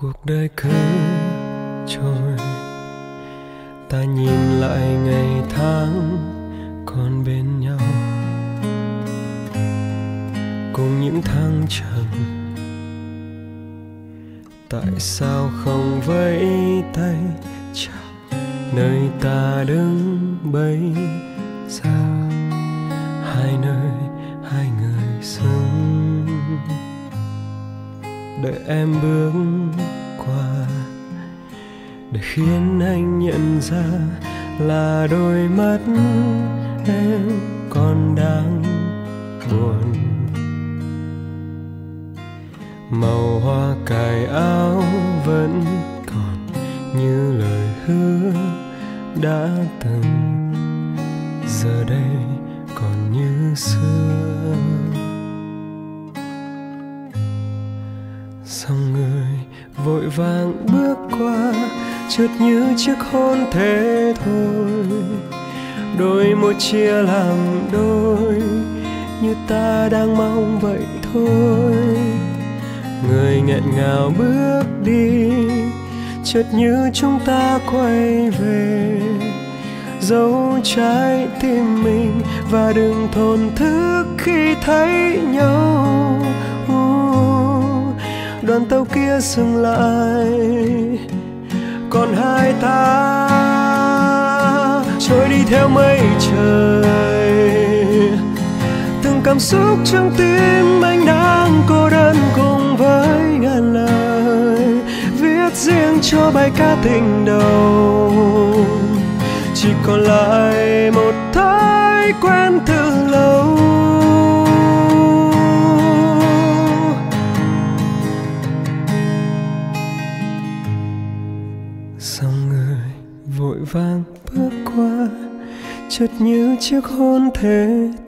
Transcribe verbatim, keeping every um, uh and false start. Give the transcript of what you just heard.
cuộc đời cứ trôi, ta nhìn lại ngày tháng còn bên nhau, cùng những thăng trầm. Tại sao không vẫy tay chào nơi ta đứng bây giờ, hai nơi hai người sống, đợi em bước qua để khiến anh nhận ra là đôi mắt em còn đang buồn. Màu hoa cài áo vẫn còn như lời hứa đã từng, giờ đây còn như xưa. Dòng người vội vàng bước qua, chợt như chiếc hôn thế thôi, đôi môi chia làm đôi, như ta đang mong vậy thôi. Người nghẹn ngào bước đi, chợt như chúng ta quay về, giấu trái tim mình và đừng thổn thức khi thấy nhau. Đoàn tàu kia dừng lại, còn hai ta trôi đi theo mây trời. Từng cảm xúc trong tim anh đang cô đơn cùng với ngàn lời, viết riêng cho bài ca tình đầu. Chỉ còn lại một thói quen từ lâu. Dòng người vội vàng bước qua, chợt như chiếc hôn thế